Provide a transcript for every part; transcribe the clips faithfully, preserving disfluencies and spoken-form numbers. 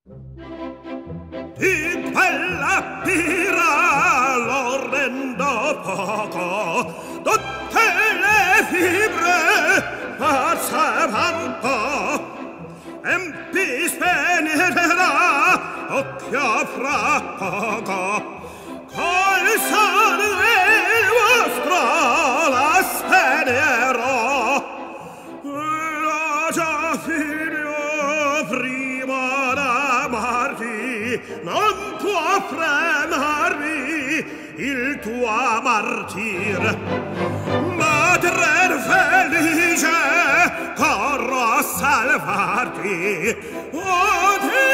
Di quella pira lo rendo poco, tutte le fibre passavan po', empi spenirà occhio fra poco, col sangue vostro la spenirò. La già figlio prima d'amarti non può fremarmi il tuo martir. Madre felice, corro a salvarti. O te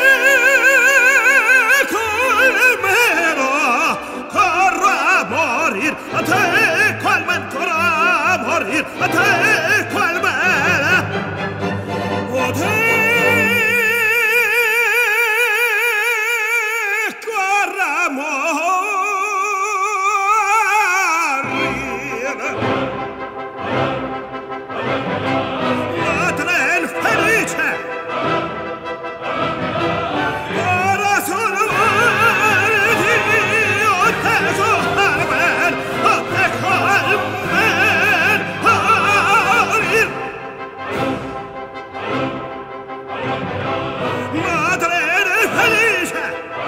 colmeno, corro a morir. A te qual corro a morir. A te qual o te corra morir. Madre infelice, ora sono morti. O te colmen, o te colmen morir. Madre felice,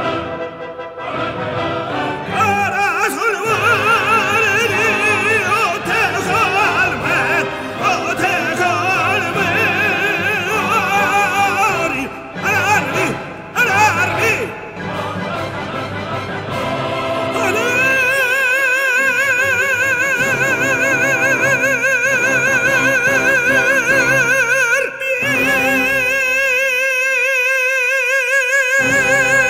ora sono morti. O te colmen, o te colmen morir. Allarmi, allarmi. Allarmi.